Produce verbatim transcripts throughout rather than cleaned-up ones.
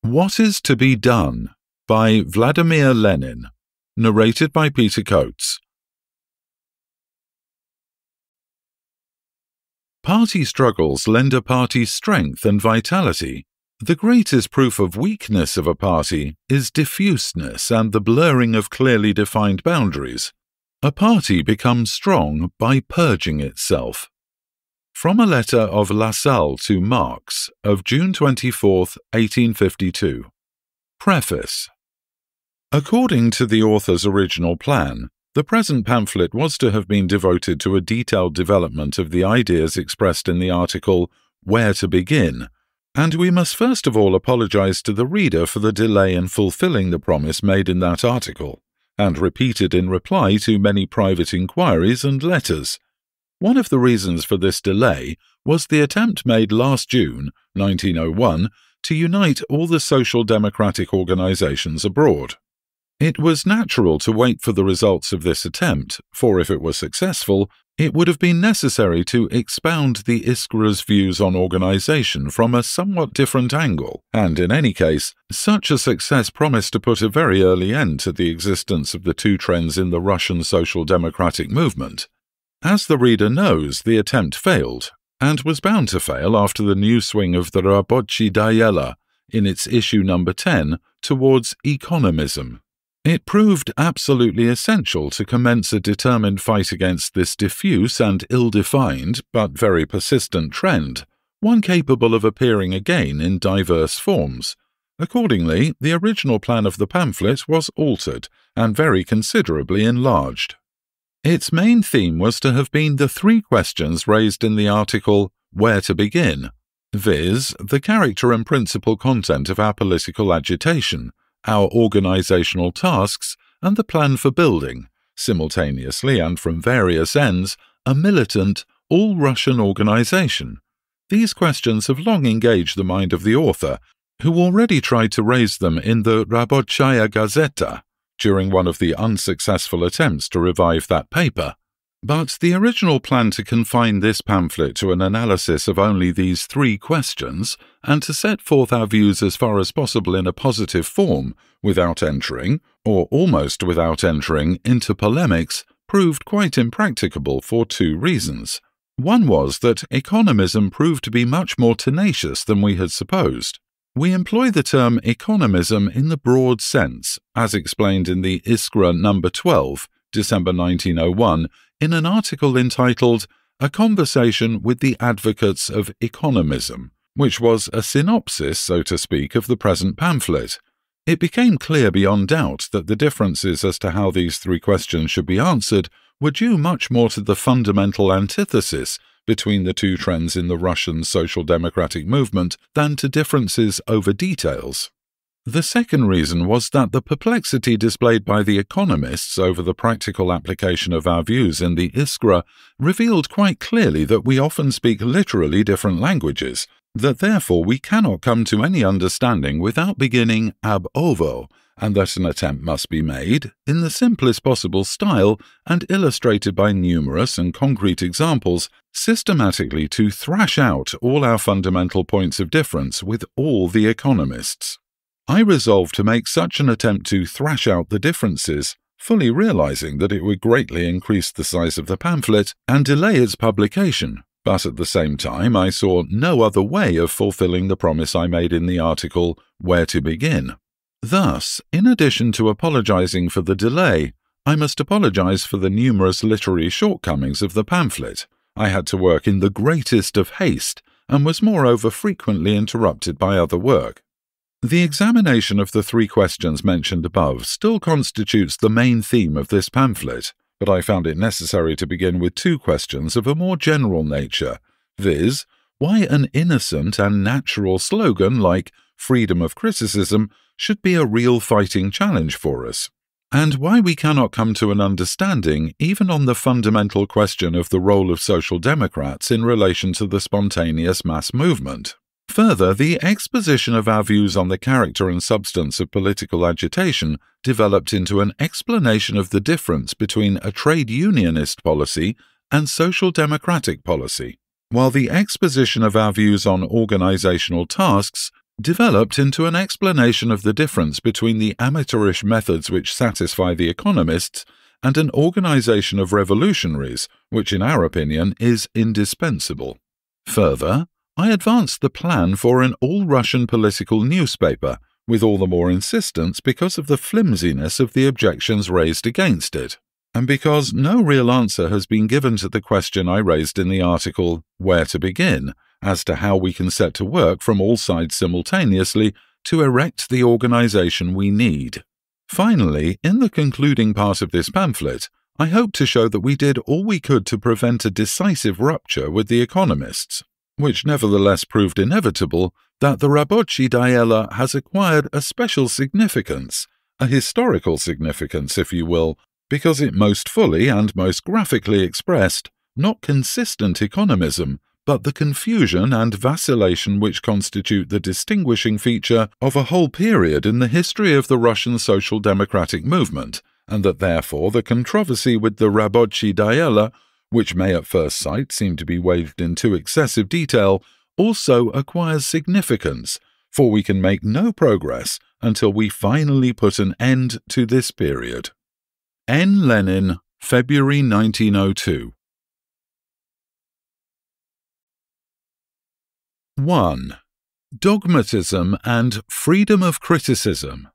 What is to be Done by Vladimir Lenin, narrated by Peter Coates. Party struggles lend a party strength and vitality. The greatest proof of weakness of a party is diffuseness and the blurring of clearly defined boundaries. A party becomes strong by purging itself. From a letter of Lassalle to Marx of June twenty-fourth, eighteen fifty-two. Preface. According to the author's original plan, the present pamphlet was to have been devoted to a detailed development of the ideas expressed in the article Where to Begin, and we must first of all apologize to the reader for the delay in fulfilling the promise made in that article, and repeated in reply to many private inquiries and letters. One of the reasons for this delay was the attempt made last June, nineteen oh one, to unite all the social democratic organizations abroad. It was natural to wait for the results of this attempt, for if it were successful, it would have been necessary to expound the Iskra's views on organization from a somewhat different angle, and in any case, such a success promised to put a very early end to the existence of the two trends in the Russian social democratic movement. As the reader knows, the attempt failed, and was bound to fail after the new swing of the Rabochi Diela in its issue number ten towards economism. It proved absolutely essential to commence a determined fight against this diffuse and ill-defined, but very persistent trend, one capable of appearing again in diverse forms. Accordingly, the original plan of the pamphlet was altered and very considerably enlarged. Its main theme was to have been the three questions raised in the article Where to Begin, viz., the character and principal content of our political agitation, our organizational tasks, and the plan for building, simultaneously and from various ends, a militant, all-Russian organization. These questions have long engaged the mind of the author, who already tried to raise them in the Rabochaya Gazeta, during one of the unsuccessful attempts to revive that paper. But the original plan to confine this pamphlet to an analysis of only these three questions, and to set forth our views as far as possible in a positive form, without entering, or almost without entering, into polemics, proved quite impracticable for two reasons. One was that economism proved to be much more tenacious than we had supposed. We employ the term economism in the broad sense, as explained in the Iskra number twelve, December nineteen oh one, in an article entitled A Conversation with the Advocates of Economism, which was a synopsis, so to speak, of the present pamphlet. It became clear beyond doubt that the differences as to how these three questions should be answered were due much more to the fundamental antithesis between the two trends in the Russian social democratic movement than to differences over details. The second reason was that the perplexity displayed by the economists over the practical application of our views in the Iskra revealed quite clearly that we often speak literally different languages, that therefore we cannot come to any understanding without beginning ab ovo, and that an attempt must be made, in the simplest possible style and illustrated by numerous and concrete examples, systematically to thrash out all our fundamental points of difference with all the economists. I resolved to make such an attempt to thrash out the differences, fully realizing that it would greatly increase the size of the pamphlet and delay its publication, but at the same time I saw no other way of fulfilling the promise I made in the article Where to Begin. Thus, in addition to apologizing for the delay, I must apologize for the numerous literary shortcomings of the pamphlet. I had to work in the greatest of haste, and was moreover frequently interrupted by other work. The examination of the three questions mentioned above still constitutes the main theme of this pamphlet, but I found it necessary to begin with two questions of a more general nature, viz., why an innocent and natural slogan like freedom of criticism should be a real fighting challenge for us, and why we cannot come to an understanding even on the fundamental question of the role of social democrats in relation to the spontaneous mass movement. Further, the exposition of our views on the character and substance of political agitation developed into an explanation of the difference between a trade unionist policy and social democratic policy, while the exposition of our views on organizational tasks developed into an explanation of the difference between the amateurish methods which satisfy the economists and an organization of revolutionaries, which in our opinion is indispensable. Further, I advanced the plan for an all-Russian political newspaper, with all the more insistence because of the flimsiness of the objections raised against it, and because no real answer has been given to the question I raised in the article, Where to Begin, as to how we can set to work from all sides simultaneously to erect the organization we need. Finally, in the concluding part of this pamphlet, I hope to show that we did all we could to prevent a decisive rupture with the economists, which nevertheless proved inevitable, that the Рабочий diela has acquired a special significance, a historical significance, if you will, because it most fully and most graphically expressed not consistent economism, but the confusion and vacillation which constitute the distinguishing feature of a whole period in the history of the Russian social democratic movement, and that therefore the controversy with the Рабочий diela, which may at first sight seem to be waged in too excessive detail, also acquires significance, for we can make no progress until we finally put an end to this period. N. Lenin, February nineteen oh two. one. Dogmatism and freedom of criticism.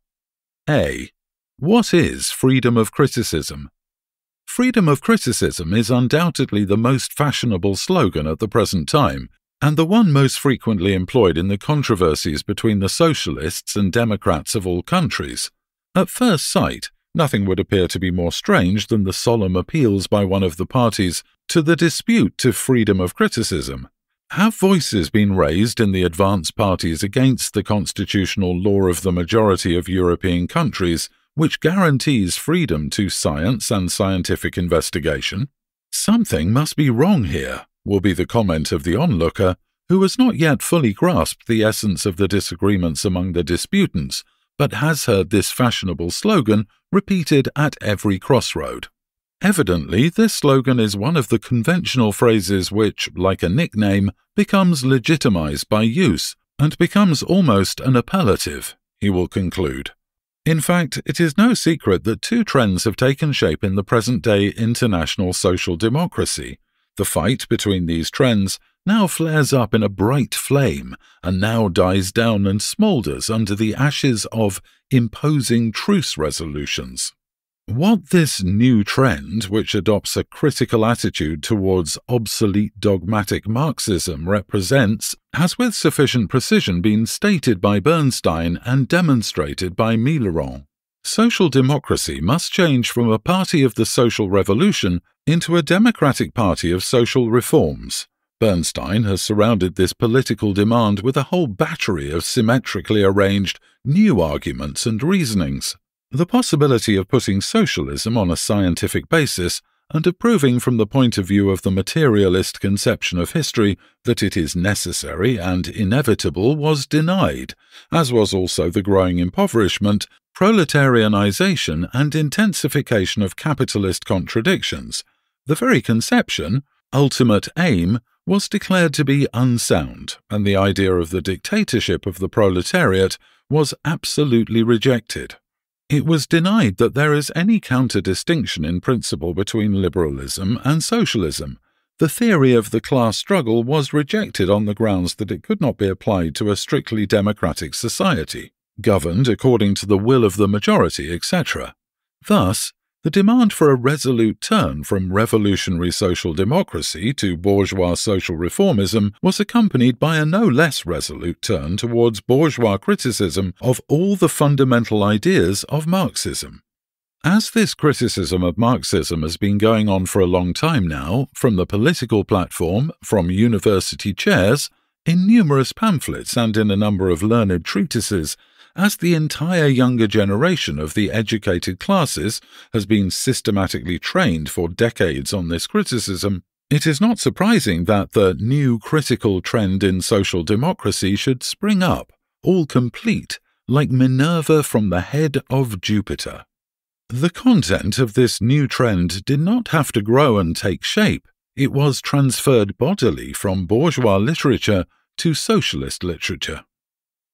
A. What is freedom of criticism? Freedom of criticism is undoubtedly the most fashionable slogan at the present time, and the one most frequently employed in the controversies between the socialists and democrats of all countries. At first sight, nothing would appear to be more strange than the solemn appeals by one of the parties to the dispute to freedom of criticism. Have voices been raised in the advance parties against the constitutional law of the majority of European countries, which guarantees freedom to science and scientific investigation? Something must be wrong here, will be the comment of the onlooker, who has not yet fully grasped the essence of the disagreements among the disputants, but has heard this fashionable slogan repeated at every crossroad. Evidently, this slogan is one of the conventional phrases which, like a nickname, becomes legitimized by use and becomes almost an appellative, he will conclude. In fact, it is no secret that two trends have taken shape in the present-day international social democracy. The fight between these trends now flares up in a bright flame and now dies down and smoulders under the ashes of imposing truce resolutions. What this new trend, which adopts a critical attitude towards obsolete dogmatic Marxism, represents, has with sufficient precision been stated by Bernstein and demonstrated by Millerand. Social democracy must change from a party of the social revolution into a democratic party of social reforms. Bernstein has surrounded this political demand with a whole battery of symmetrically arranged new arguments and reasonings. The possibility of putting socialism on a scientific basis and of proving from the point of view of the materialist conception of history that it is necessary and inevitable was denied, as was also the growing impoverishment, proletarianization and intensification of capitalist contradictions. The very conception, ultimate aim, was declared to be unsound, and the idea of the dictatorship of the proletariat was absolutely rejected. It was denied that there is any counter-distinction in principle between liberalism and socialism. The theory of the class struggle was rejected on the grounds that it could not be applied to a strictly democratic society, governed according to the will of the majority, et cetera. Thus, the demand for a resolute turn from revolutionary social democracy to bourgeois social reformism was accompanied by a no less resolute turn towards bourgeois criticism of all the fundamental ideas of Marxism. As this criticism of Marxism has been going on for a long time now, from the political platform, from university chairs, in numerous pamphlets and in a number of learned treatises, as the entire younger generation of the educated classes has been systematically trained for decades on this criticism, it is not surprising that the new critical trend in social democracy should spring up, all complete, like Minerva from the head of Jupiter. The content of this new trend did not have to grow and take shape. It was transferred bodily from bourgeois literature to socialist literature.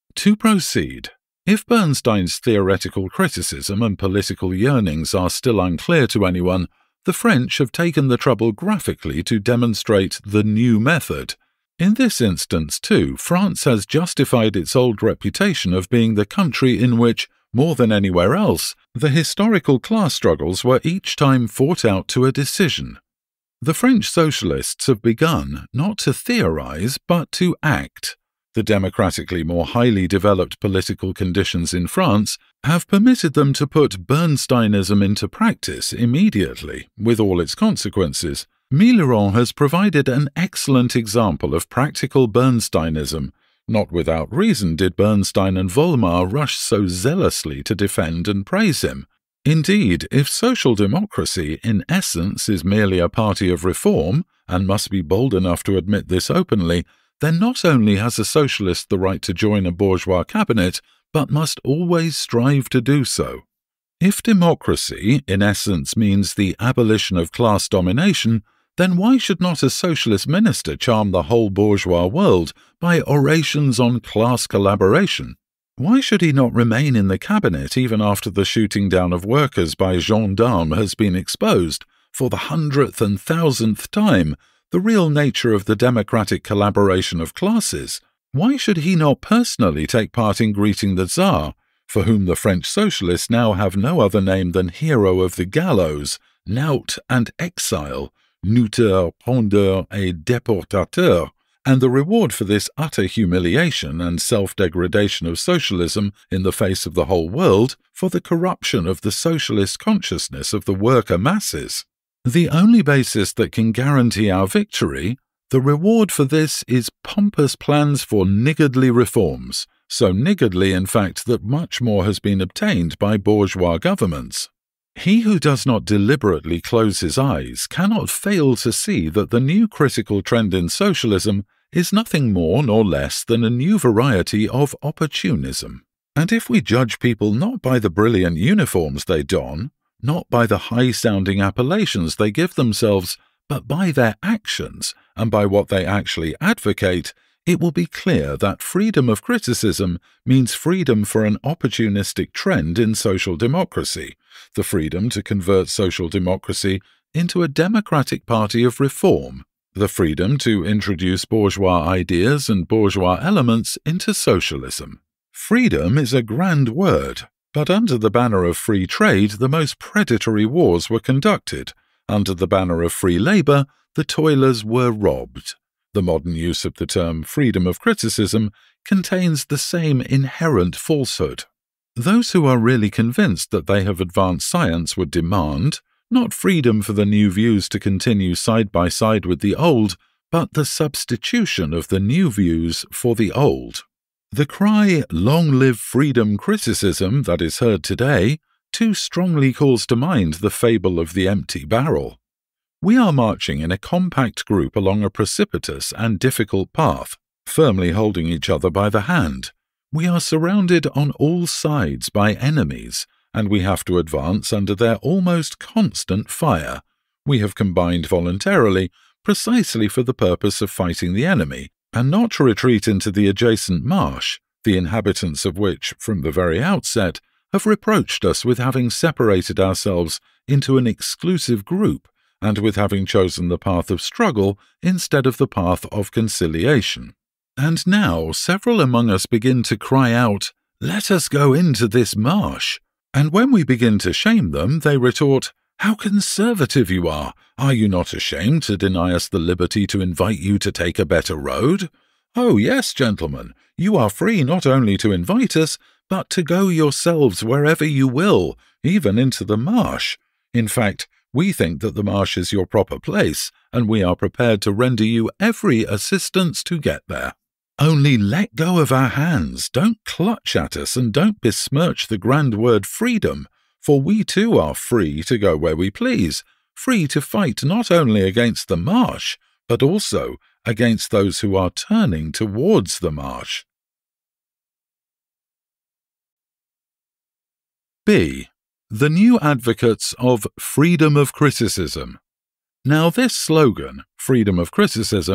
To proceed, if Bernstein's theoretical criticism and political yearnings are still unclear to anyone, the French have taken the trouble graphically to demonstrate the new method. In this instance, too, France has justified its old reputation of being the country in which, more than anywhere else, the historical class struggles were each time fought out to a decision. The French socialists have begun not to theorize, but to act. The democratically more highly developed political conditions in France have permitted them to put Bernsteinism into practice immediately, with all its consequences. Millerand has provided an excellent example of practical Bernsteinism. Not without reason did Bernstein and Volmar rush so zealously to defend and praise him. Indeed, if social democracy in essence is merely a party of reform, and must be bold enough to admit this openly, then not only has a socialist the right to join a bourgeois cabinet, but must always strive to do so. If democracy, in essence, means the abolition of class domination, then why should not a socialist minister charm the whole bourgeois world by orations on class collaboration? Why should he not remain in the cabinet even after the shooting down of workers by gendarmes has been exposed, for the hundredth and thousandth time, the real nature of the democratic collaboration of classes? Why should he not personally take part in greeting the Tsar, for whom the French socialists now have no other name than hero of the gallows, knout and exile, nuteur, pendeur et déportateur, and the reward for this utter humiliation and self-degradation of socialism in the face of the whole world for the corruption of the socialist consciousness of the worker masses? The only basis that can guarantee our victory, the reward for this is pompous plans for niggardly reforms, so niggardly in fact that much more has been obtained by bourgeois governments. He who does not deliberately close his eyes cannot fail to see that the new critical trend in socialism is nothing more nor less than a new variety of opportunism. And if we judge people not by the brilliant uniforms they don, not by the high-sounding appellations they give themselves, but by their actions and by what they actually advocate, it will be clear that freedom of criticism means freedom for an opportunistic trend in social democracy, the freedom to convert social democracy into a democratic party of reform, the freedom to introduce bourgeois ideas and bourgeois elements into socialism. Freedom is a grand word, but under the banner of free trade the most predatory wars were conducted. Under the banner of free labor, the toilers were robbed. The modern use of the term freedom of criticism contains the same inherent falsehood. Those who are really convinced that they have advanced science would demand, not freedom for the new views to continue side by side with the old, but the substitution of the new views for the old. The cry, "Long live freedom criticism," that is heard today, too strongly calls to mind the fable of the empty barrel. We are marching in a compact group along a precipitous and difficult path, firmly holding each other by the hand. We are surrounded on all sides by enemies, and we have to advance under their almost constant fire. We have combined voluntarily, precisely for the purpose of fighting the enemy, and not to retreat into the adjacent marsh, the inhabitants of which, from the very outset, have reproached us with having separated ourselves into an exclusive group, and with having chosen the path of struggle instead of the path of conciliation. And now several among us begin to cry out, "Let us go into this marsh." And when we begin to shame them, they retort, "How conservative you are! Are you not ashamed to deny us the liberty to invite you to take a better road? Oh yes, gentlemen, you are free not only to invite us, but to go yourselves wherever you will, even into the marsh. In fact, we think that the marsh is your proper place, and we are prepared to render you every assistance to get there. Only let go of our hands, don't clutch at us, and don't besmirch the grand word freedom, for we too are free to go where we please, free to fight not only against the marsh, but also against those who are turning towards the marsh." B. The new advocates of freedom of criticism. Now this slogan, freedom of criticism,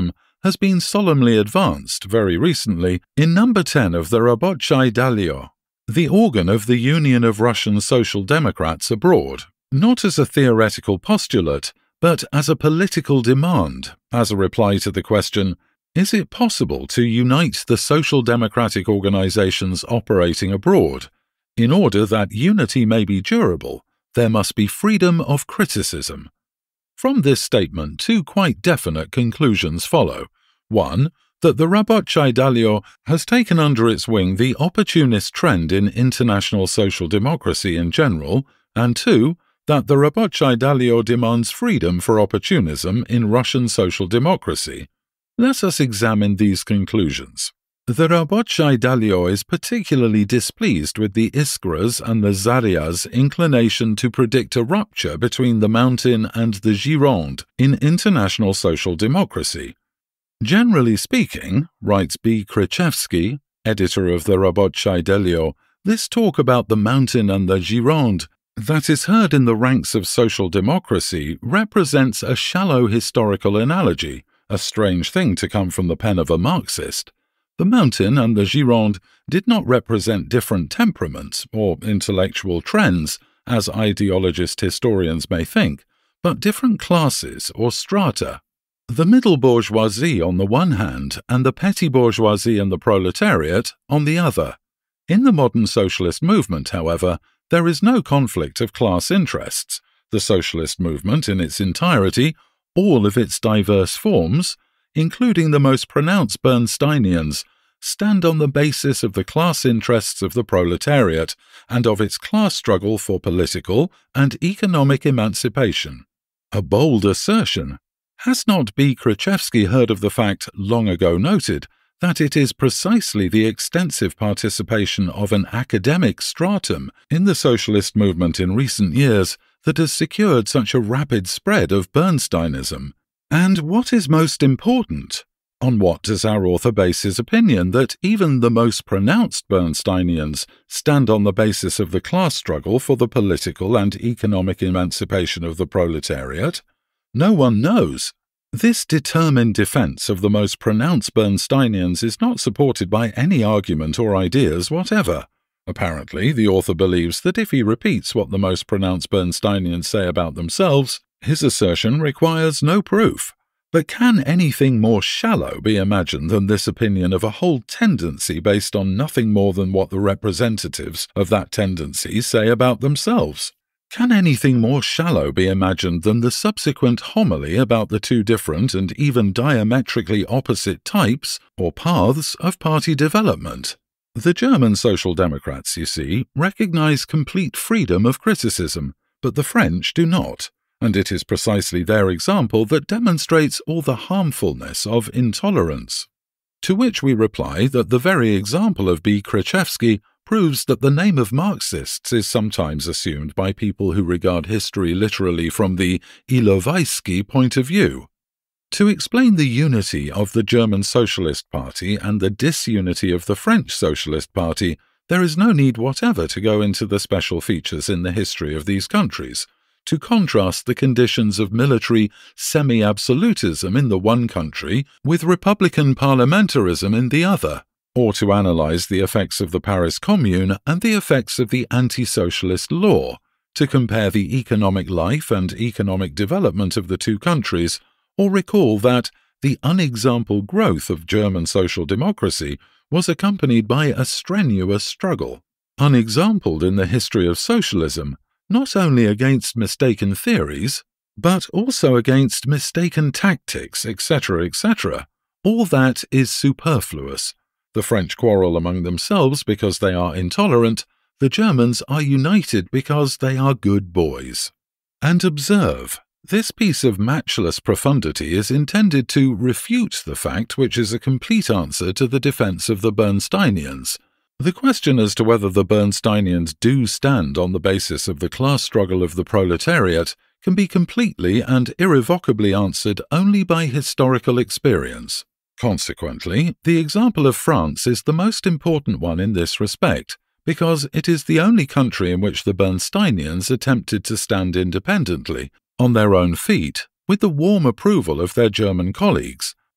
has been solemnly advanced very recently in number ten of the Rabochai Dalio, the organ of the Union of Russian Social Democrats abroad, not as a theoretical postulate, but as a political demand, as a reply to the question, is it possible to unite the social democratic organizations operating abroad? In order that unity may be durable, there must be freedom of criticism. From this statement, two quite definite conclusions follow. One, that the Rabochai Dalio has taken under its wing the opportunist trend in international social democracy in general, and two, that the Rabochai Dalio demands freedom for opportunism in Russian social democracy. Let us examine these conclusions. The Rabochai Dalio is particularly displeased with the Iskra's and the Zaria's inclination to predict a rupture between the Mountain and the Gironde in international social democracy. Generally speaking, writes B. Krichevsky, editor of the Rabochai Dalio, this talk about the Mountain and the Gironde that is heard in the ranks of social democracy represents a shallow historical analogy, a strange thing to come from the pen of a Marxist. The Mountain and the Gironde did not represent different temperaments or intellectual trends, as ideologist historians may think, but different classes or strata. The middle bourgeoisie on the one hand and the petty bourgeoisie and the proletariat on the other. In the modern socialist movement, however, there is no conflict of class interests. The socialist movement in its entirety, all of its diverse forms, including the most pronounced Bernsteinians, stand on the basis of the class interests of the proletariat and of its class struggle for political and economic emancipation. A bold assertion. Has not B. Krichevsky heard of the fact, long ago noted, that it is precisely the extensive participation of an academic stratum in the socialist movement in recent years that has secured such a rapid spread of Bernsteinism? And what is most important? On what does our author base his opinion that even the most pronounced Bernsteinians stand on the basis of the class struggle for the political and economic emancipation of the proletariat? No one knows. This determined defense of the most pronounced Bernsteinians is not supported by any argument or ideas whatever. Apparently, the author believes that if he repeats what the most pronounced Bernsteinians say about themselves, his assertion requires no proof. But can anything more shallow be imagined than this opinion of a whole tendency based on nothing more than what the representatives of that tendency say about themselves? Can anything more shallow be imagined than the subsequent homily about the two different and even diametrically opposite types or paths of party development? The German Social Democrats, you see, recognize complete freedom of criticism, but the French do not, and it is precisely their example that demonstrates all the harmfulness of intolerance. To which we reply that the very example of B. Krichevsky proves that the name of Marxists is sometimes assumed by people who regard history literally from the Ilovaisky point of view. To explain the unity of the German Socialist Party and the disunity of the French Socialist Party, there is no need whatever to go into the special features in the history of these countries, to contrast the conditions of military semi-absolutism in the one country with republican parliamentarism in the other, or to analyze the effects of the Paris Commune and the effects of the anti-socialist law, to compare the economic life and economic development of the two countries, or recall that the unexampled growth of German social democracy was accompanied by a strenuous struggle, unexampled in the history of socialism, not only against mistaken theories, but also against mistaken tactics, et cetera, et cetera. All that is superfluous. The French quarrel among themselves because they are intolerant, the Germans are united because they are good boys. And observe, this piece of matchless profundity is intended to refute the fact which is a complete answer to the defense of the Bernsteinians. The question as to whether the Bernsteinians do stand on the basis of the class struggle of the proletariat can be completely and irrevocably answered only by historical experience. Consequently, the example of France is the most important one in this respect, because it is the only country in which the Bernsteinians attempted to stand independently, on their own feet, with the warm approval of their German colleagues,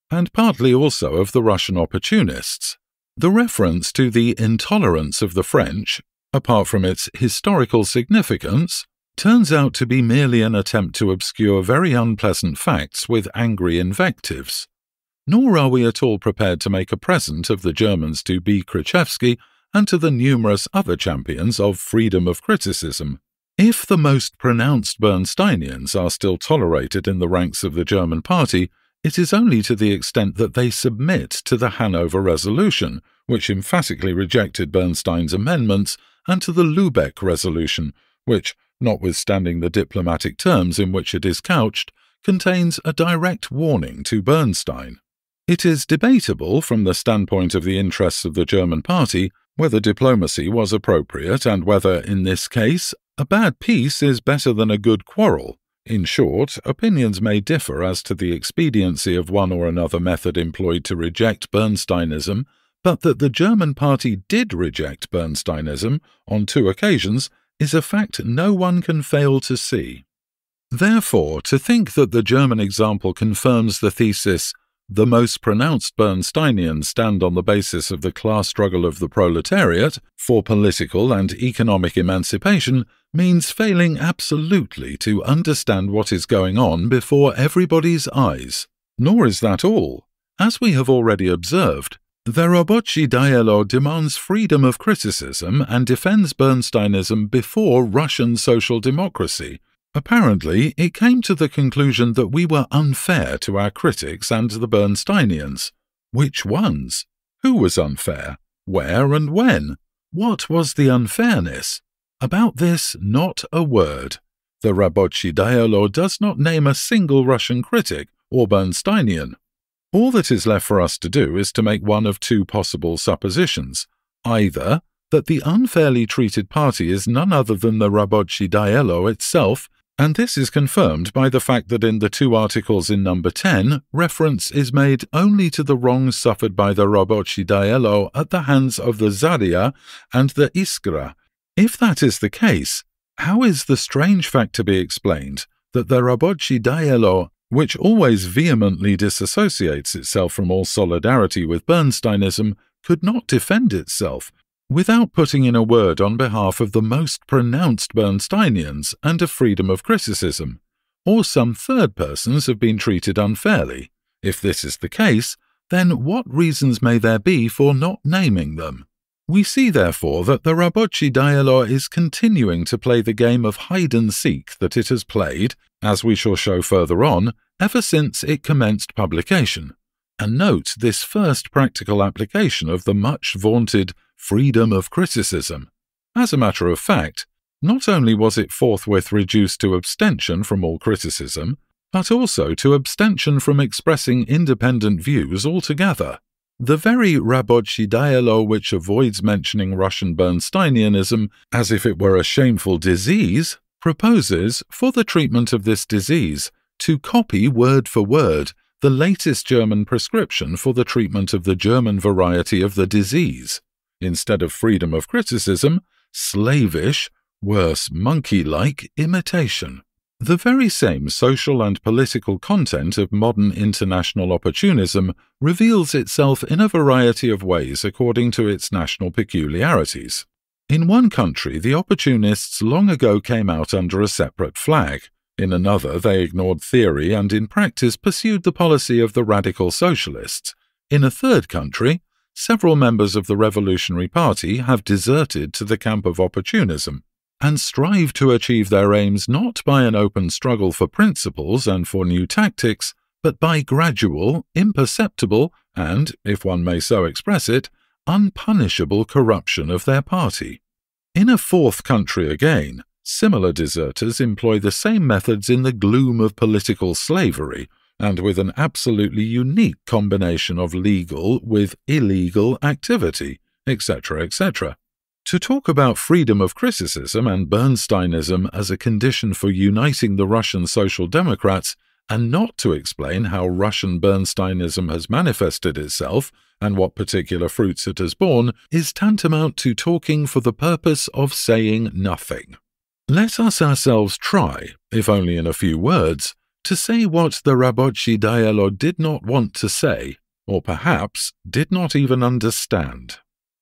and partly also of the Russian opportunists. The reference to the intolerance of the French, apart from its historical significance, turns out to be merely an attempt to obscure very unpleasant facts with angry invectives. Nor are we at all prepared to make a present of the Germans to B. Krzyzewski and to the numerous other champions of freedom of criticism. If the most pronounced Bernsteinians are still tolerated in the ranks of the German party, it is only to the extent that they submit to the Hanover Resolution, which emphatically rejected Bernstein's amendments, and to the Lübeck Resolution, which, notwithstanding the diplomatic terms in which it is couched, contains a direct warning to Bernstein. It is debatable, from the standpoint of the interests of the German party, whether diplomacy was appropriate and whether, in this case, a bad peace is better than a good quarrel. In short, opinions may differ as to the expediency of one or another method employed to reject Bernsteinism, but that the German party did reject Bernsteinism on two occasions is a fact no one can fail to see. Therefore, to think that the German example confirms the thesis, "The most pronounced Bernsteinians stand on the basis of the class struggle of the proletariat for political and economic emancipation," means failing absolutely to understand what is going on before everybody's eyes. Nor is that all. As we have already observed, the Roboczy Dielo demands freedom of criticism and defends Bernsteinism before Russian social democracy. Apparently, it came to the conclusion that we were unfair to our critics and the Bernsteinians. Which ones? Who was unfair? Where and when? What was the unfairness? About this, not a word. The Roboczy Dielo does not name a single Russian critic or Bernsteinian. All that is left for us to do is to make one of two possible suppositions, either that the unfairly treated party is none other than the Roboczy Dielo itself, and this is confirmed by the fact that in the two articles in number ten, reference is made only to the wrongs suffered by the Roboczy Dielo at the hands of the Zaria and the Iskra. If that is the case, how is the strange fact to be explained that the Roboczy Dielo, which always vehemently disassociates itself from all solidarity with Bernsteinism, could not defend itself without putting in a word on behalf of the most pronounced Bernsteinians and of freedom of criticism, or some third persons have been treated unfairly? If this is the case, then what reasons may there be for not naming them? We see, therefore, that the Roboczy Dielo is continuing to play the game of hide-and-seek that it has played, as we shall show further on, ever since it commenced publication. And note this first practical application of the much-vaunted freedom of criticism. As a matter of fact, not only was it forthwith reduced to abstention from all criticism, but also to abstention from expressing independent views altogether. The very Roboczy Dielo which avoids mentioning Russian Bernsteinianism as if it were a shameful disease, proposes, for the treatment of this disease, to copy word for word the latest German prescription for the treatment of the German variety of the disease. Instead of freedom of criticism, slavish, worse monkey-like imitation. The very same social and political content of modern international opportunism reveals itself in a variety of ways according to its national peculiarities. In one country, the opportunists long ago came out under a separate flag. In another, they ignored theory and in practice pursued the policy of the radical socialists. In a third country, several members of the Revolutionary Party have deserted to the camp of opportunism and strive to achieve their aims not by an open struggle for principles and for new tactics, but by gradual, imperceptible, and, if one may so express it, unpunishable corruption of their party. In a fourth country again, similar deserters employ the same methods in the gloom of political slavery, and with an absolutely unique combination of legal with illegal activity, et cetera, et cetera. To talk about freedom of criticism and Bernsteinism as a condition for uniting the Russian Social Democrats, and not to explain how Russian Bernsteinism has manifested itself and what particular fruits it has borne, is tantamount to talking for the purpose of saying nothing. Let us ourselves try, if only in a few words, to say what the Rabochi Dialogue did not want to say, or perhaps did not even understand.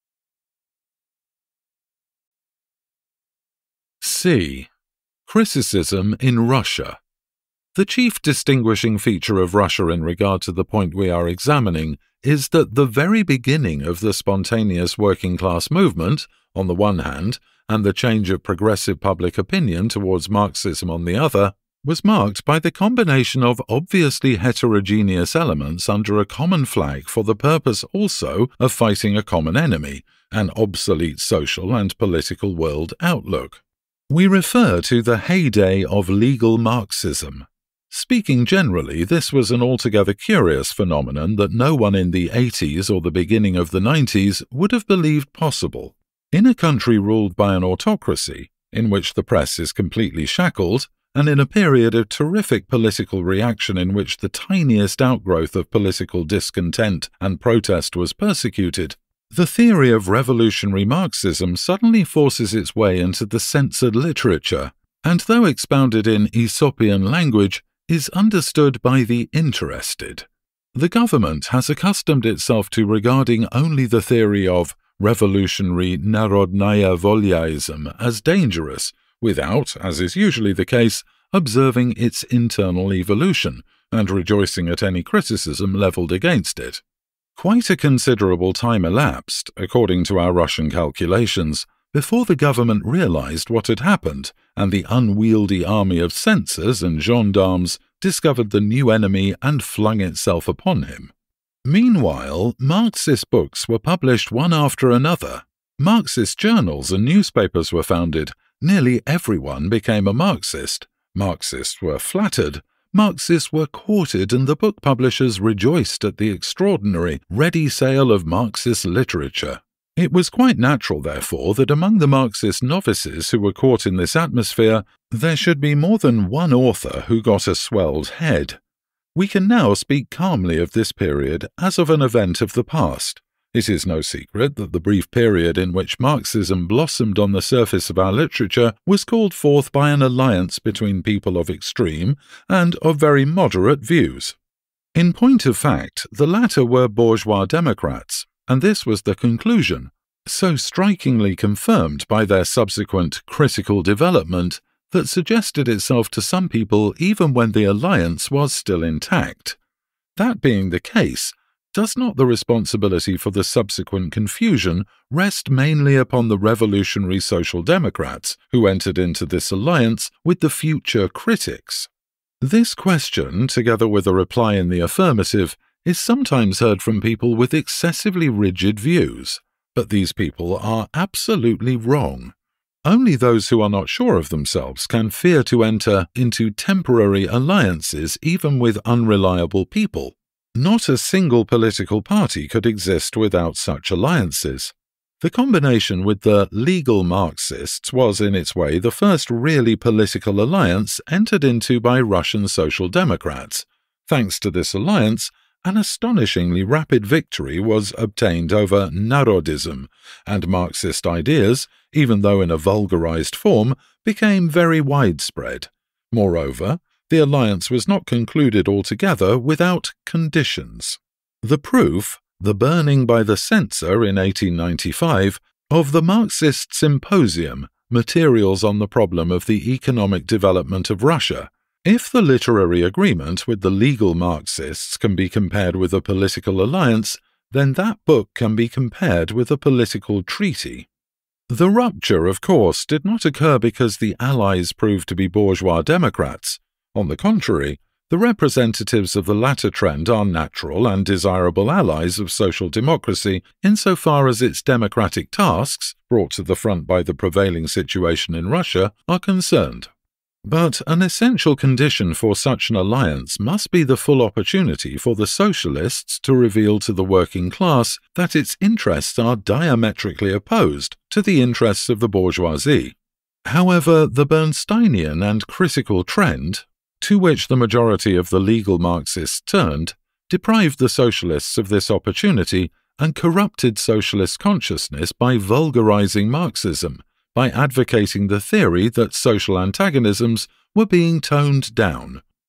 C. Criticism in Russia. The chief distinguishing feature of Russia in regard to the point we are examining is that the very beginning of the spontaneous working-class movement, on the one hand, and the change of progressive public opinion towards Marxism on the other, was marked by the combination of obviously heterogeneous elements under a common flag for the purpose also of fighting a common enemy, an obsolete social and political world outlook. We refer to the heyday of legal Marxism. Speaking generally, this was an altogether curious phenomenon that no one in the eighties or the beginning of the nineties would have believed possible. In a country ruled by an autocracy, in which the press is completely shackled, and in a period of terrific political reaction in which the tiniest outgrowth of political discontent and protest was persecuted, the theory of revolutionary Marxism suddenly forces its way into the censored literature, and though expounded in Aesopian language, is understood by the interested. The government has accustomed itself to regarding only the theory of revolutionary narodnaya volyaism as dangerous, without, as is usually the case, observing its internal evolution and rejoicing at any criticism levelled against it. Quite a considerable time elapsed, according to our Russian calculations, before the government realized what had happened, and the unwieldy army of censors and gendarmes discovered the new enemy and flung itself upon him. Meanwhile, Marxist books were published one after another. Marxist journals and newspapers were founded. Nearly everyone became a Marxist. Marxists were flattered. Marxists were courted, and the book publishers rejoiced at the extraordinary, ready sale of Marxist literature. It was quite natural, therefore, that among the Marxist novices who were caught in this atmosphere, there should be more than one author who got a swelled head. We can now speak calmly of this period as of an event of the past. It is no secret that the brief period in which Marxism blossomed on the surface of our literature was called forth by an alliance between people of extreme and of very moderate views. In point of fact, the latter were bourgeois democrats, and this was the conclusion, so strikingly confirmed by their subsequent critical development, that suggested itself to some people even when the alliance was still intact. That being the case, does not the responsibility for the subsequent confusion rest mainly upon the revolutionary Social Democrats who entered into this alliance with the future critics? This question, together with a reply in the affirmative, is sometimes heard from people with excessively rigid views, but these people are absolutely wrong. Only those who are not sure of themselves can fear to enter into temporary alliances even with unreliable people. Not a single political party could exist without such alliances. The combination with the legal Marxists was in its way the first really political alliance entered into by Russian Social Democrats. Thanks to this alliance, an astonishingly rapid victory was obtained over Narodism, and Marxist ideas, even though in a vulgarized form, became very widespread. Moreover, the alliance was not concluded altogether without conditions. The proof, the burning by the censor in eighteen ninety-five, of the Marxist Symposium, Materials on the Problem of the Economic Development of Russia. If the literary agreement with the legal Marxists can be compared with a political alliance, then that book can be compared with a political treaty. The rupture, of course, did not occur because the allies proved to be bourgeois democrats. On the contrary, the representatives of the latter trend are natural and desirable allies of social democracy insofar as its democratic tasks, brought to the front by the prevailing situation in Russia, are concerned. But an essential condition for such an alliance must be the full opportunity for the socialists to reveal to the working class that its interests are diametrically opposed to the interests of the bourgeoisie. However, the Bernsteinian and critical trend, to which the majority of the legal Marxists turned, deprived the socialists of this opportunity and corrupted socialist consciousness by vulgarizing Marxism, by advocating the theory that social antagonisms were being toned down.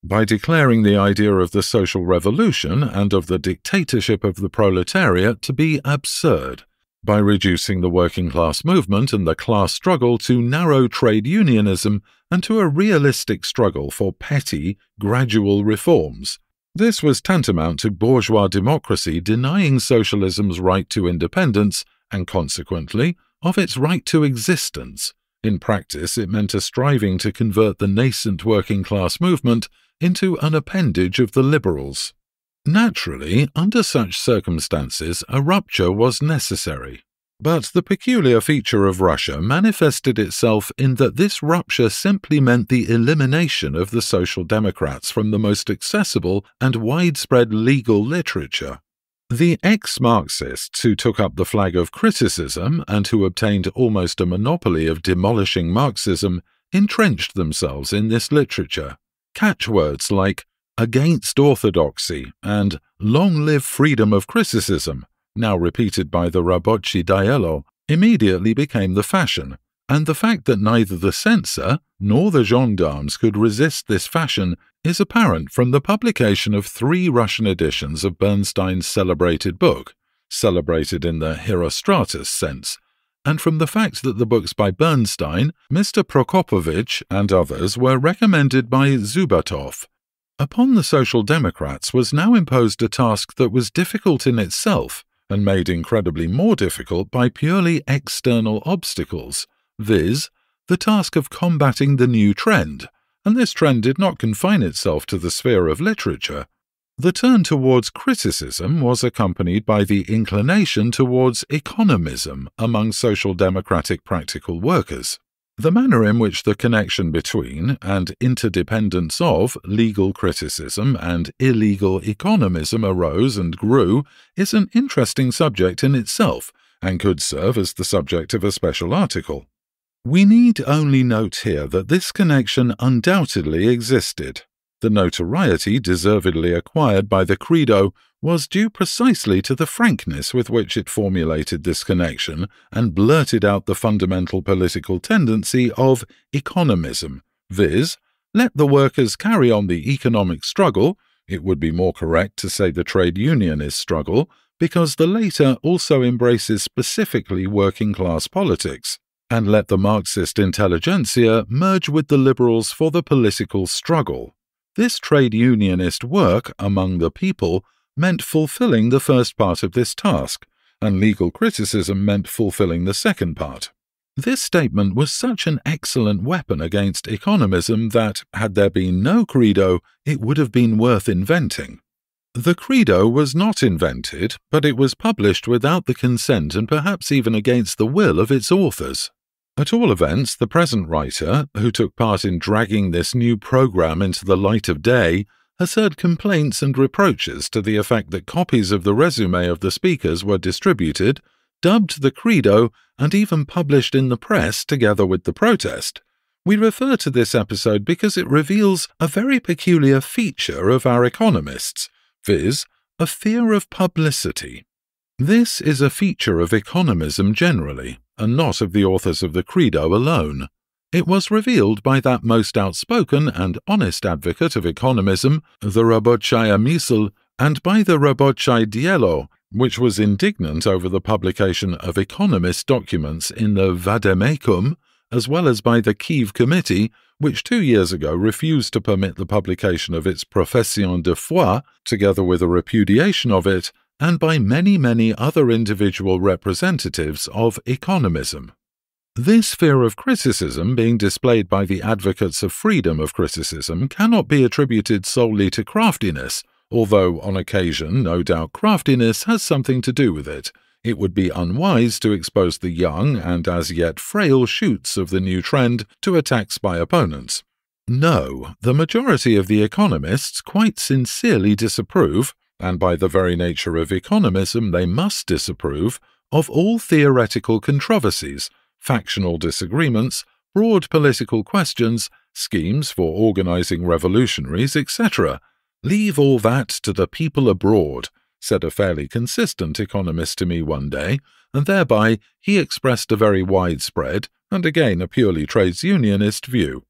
by declaring the idea of the social revolution and of the dictatorship of the proletariat to be absurd, by reducing the working class movement and the class struggle to narrow trade unionism and to a realistic struggle for petty, gradual reforms. This was tantamount to bourgeois democracy denying socialism's right to independence and, consequently, of its right to existence. In practice, it meant a striving to convert the nascent working-class movement into an appendage of the liberals. Naturally, under such circumstances, a rupture was necessary. But the peculiar feature of Russia manifested itself in that this rupture simply meant the elimination of the Social Democrats from the most accessible and widespread legal literature. The ex-Marxists who took up the flag of criticism and who obtained almost a monopoly of demolishing Marxism entrenched themselves in this literature. Catchwords like "against orthodoxy" and "long live freedom of criticism," now repeated by the Rabochi Dielo, immediately became the fashion, and the fact that neither the censor nor the gendarmes could resist this fashion is apparent from the publication of three Russian editions of Bernstein's celebrated book, celebrated in the Herostratus sense, and from the fact that the books by Bernstein, Mister Prokopovich, and others were recommended by Zubatov. Upon the Social Democrats was now imposed a task that was difficult in itself, and made incredibly more difficult by purely external obstacles, viz., the task of combating the new trend, and this trend did not confine itself to the sphere of literature. The turn towards criticism was accompanied by the inclination towards economism among social democratic practical workers. The manner in which the connection between and interdependence of legal criticism and illegal economism arose and grew is an interesting subject in itself, and could serve as the subject of a special article. We need only note here that this connection undoubtedly existed. The notoriety deservedly acquired by the Credo was due precisely to the frankness with which it formulated this connection and blurted out the fundamental political tendency of economism, viz., let the workers carry on the economic struggle, it would be more correct to say the trade unionist struggle, because the later also embraces specifically working-class politics, and let the Marxist intelligentsia merge with the liberals for the political struggle. This trade unionist work among the people meant fulfilling the first part of this task, and legal criticism meant fulfilling the second part. This statement was such an excellent weapon against economism that, had there been no Credo, it would have been worth inventing. The Credo was not invented, but it was published without the consent and perhaps even against the will of its authors. At all events, the present writer, who took part in dragging this new program into the light of day, has heard complaints and reproaches to the effect that copies of the resume of the speakers were distributed, dubbed the Credo, and even published in the press together with the protest. We refer to this episode because it reveals a very peculiar feature of our economists, viz., a fear of publicity. This is a feature of economism generally, and not of the authors of the Credo alone. It was revealed by that most outspoken and honest advocate of economism, the Rabochaya Mysl, and by the Rabochai Dielo, which was indignant over the publication of economist documents in the Vademecum, as well as by the Kiev Committee, which two years ago refused to permit the publication of its Profession de foi, together with a repudiation of it, and by many, many other individual representatives of economism. This fear of criticism being displayed by the advocates of freedom of criticism cannot be attributed solely to craftiness, although on occasion no doubt craftiness has something to do with it. It would be unwise to expose the young and as yet frail shoots of the new trend to attacks by opponents. No, the majority of the economists quite sincerely disapprove, and by the very nature of economism they must disapprove, of all theoretical controversies, factional disagreements, broad political questions, schemes for organizing revolutionaries, et cetera. Leave all that to the people abroad, said a fairly consistent economist to me one day, and thereby he expressed a very widespread, and again a purely trades unionist view.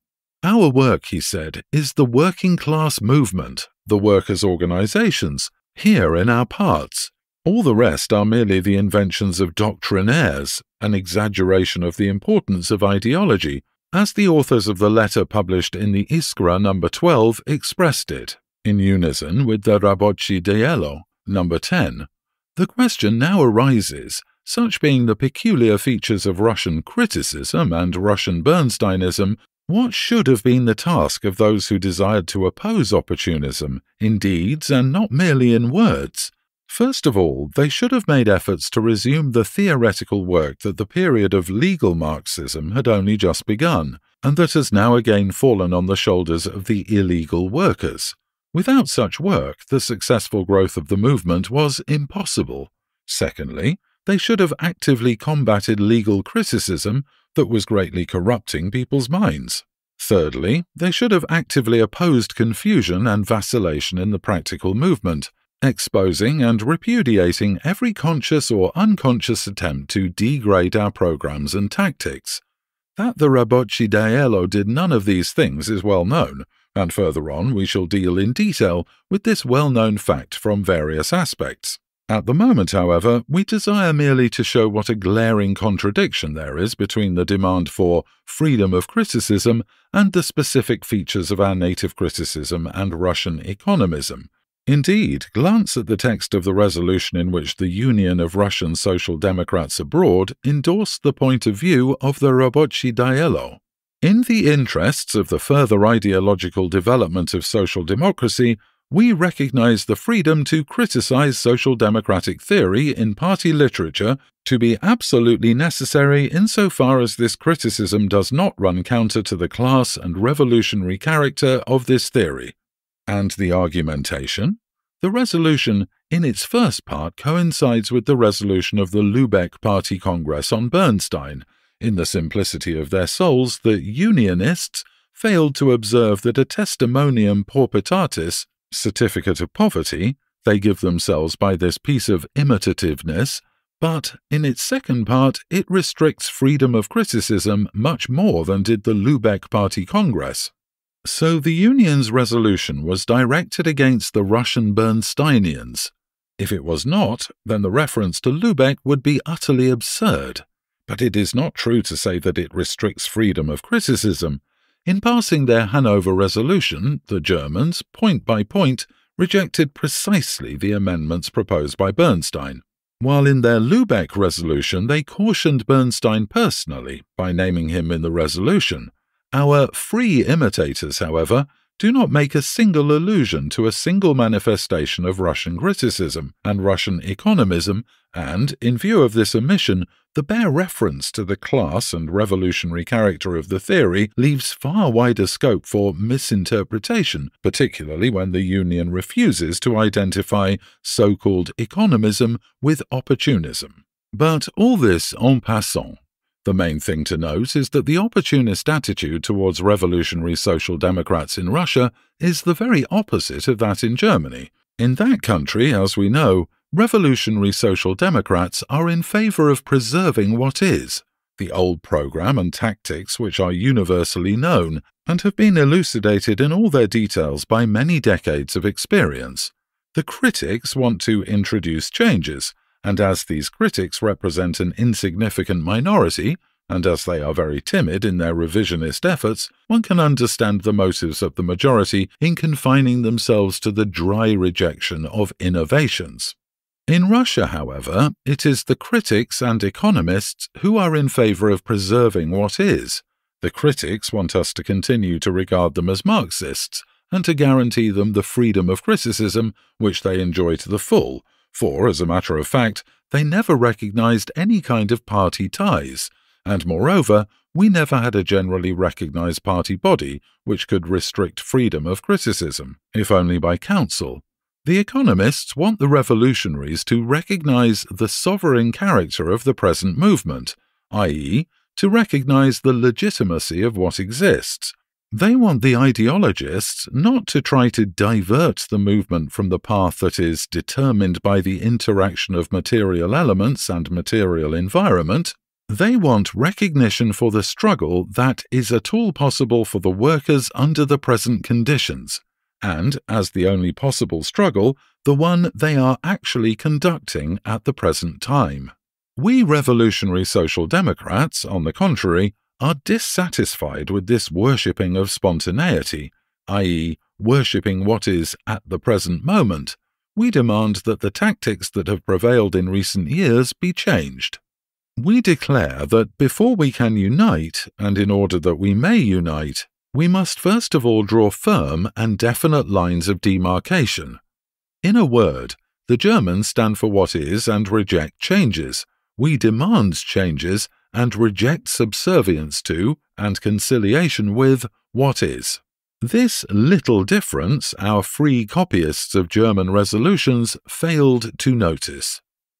Our work, he said, is the working class movement, the workers' organizations, here in our parts. All the rest are merely the inventions of doctrinaires, an exaggeration of the importance of ideology, as the authors of the letter published in the Iskra number twelve expressed it, in unison with the Rabochi Dielo number ten. The question now arises, such being the peculiar features of Russian criticism and Russian Bernsteinism, what should have been the task of those who desired to oppose opportunism, in deeds and not merely in words? First of all, they should have made efforts to resume the theoretical work that the period of legal Marxism had only just begun, and that has now again fallen on the shoulders of the illegal workers. Without such work, the successful growth of the movement was impossible. Secondly, they should have actively combated legal criticism that was greatly corrupting people's minds. Thirdly, they should have actively opposed confusion and vacillation in the practical movement, exposing and repudiating every conscious or unconscious attempt to degrade our programs and tactics. That the Rabochi Dielo did none of these things is well known, and further on we shall deal in detail with this well-known fact from various aspects. At the moment, however, we desire merely to show what a glaring contradiction there is between the demand for freedom of criticism and the specific features of our native criticism and Russian economism. Indeed, glance at the text of the resolution in which the Union of Russian Social Democrats Abroad endorsed the point of view of the Rabochi Dielo. In the interests of the further ideological development of social democracy, we recognize the freedom to criticize social democratic theory in party literature to be absolutely necessary insofar as this criticism does not run counter to the class and revolutionary character of this theory. And the argumentation? The resolution, in its first part, coincides with the resolution of the Lubeck Party Congress on Bernstein. In the simplicity of their souls, the Unionists failed to observe that a testimonium paupitatis, certificate of poverty, they give themselves by this piece of imitativeness, but in its second part it restricts freedom of criticism much more than did the Lubeck Party Congress. So the Union's resolution was directed against the Russian Bernsteinians. If it was not, then the reference to Lubeck would be utterly absurd. But it is not true to say that it restricts freedom of criticism. In passing their Hanover resolution, the Germans, point by point, rejected precisely the amendments proposed by Bernstein, while in their Lubeck resolution they cautioned Bernstein personally by naming him in the resolution. Our free imitators, however, do not make a single allusion to a single manifestation of Russian criticism and Russian economism, and, in view of this omission, the bare reference to the class and revolutionary character of the theory leaves far wider scope for misinterpretation, particularly when the Union refuses to identify so-called economism with opportunism. But all this en passant. The main thing to note is that the opportunist attitude towards revolutionary social democrats in Russia is the very opposite of that in Germany. In that country, as we know, revolutionary social democrats are in favor of preserving what is, the old program and tactics which are universally known and have been elucidated in all their details by many decades of experience. The critics want to introduce changes, and as these critics represent an insignificant minority, and as they are very timid in their revisionist efforts, one can understand the motives of the majority in confining themselves to the dry rejection of innovations. In Russia, however, it is the critics and economists who are in favor of preserving what is. The critics want us to continue to regard them as Marxists, and to guarantee them the freedom of criticism which they enjoy to the full, for, as a matter of fact, they never recognized any kind of party ties, and moreover, we never had a generally recognized party body which could restrict freedom of criticism, if only by counsel. The economists want the revolutionaries to recognize the sovereign character of the present movement, that is, to recognize the legitimacy of what exists. They want the ideologists not to try to divert the movement from the path that is determined by the interaction of material elements and material environment, They want recognition for the struggle that is at all possible for the workers under the present conditions, and, as the only possible struggle, the one they are actually conducting at the present time. We revolutionary social democrats, on the contrary, are dissatisfied with this worshipping of spontaneity, that is, worshipping what is at the present moment. We demand that the tactics that have prevailed in recent years be changed. We declare that before we can unite, and in order that we may unite, we must first of all draw firm and definite lines of demarcation. In a word, the Germans stand for what is and reject changes. We demand changes and reject subservience to and conciliation with what is. This little difference our free copyists of German resolutions failed to notice.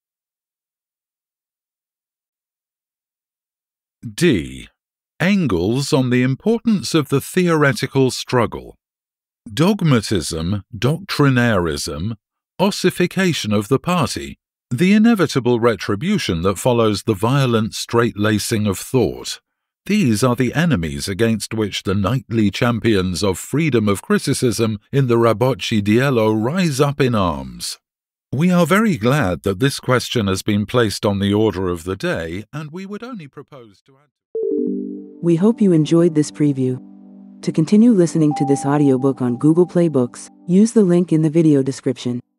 D. Engels on the importance of the theoretical struggle. Dogmatism, doctrinarism, ossification of the party, the inevitable retribution that follows the violent straight-lacing of thought. These are the enemies against which the knightly champions of freedom of criticism in the Rabotchi Dielo rise up in arms. We are very glad that this question has been placed on the order of the day, and we would only propose to add. We hope you enjoyed this preview. To continue listening to this audiobook on Google Play Books, use the link in the video description.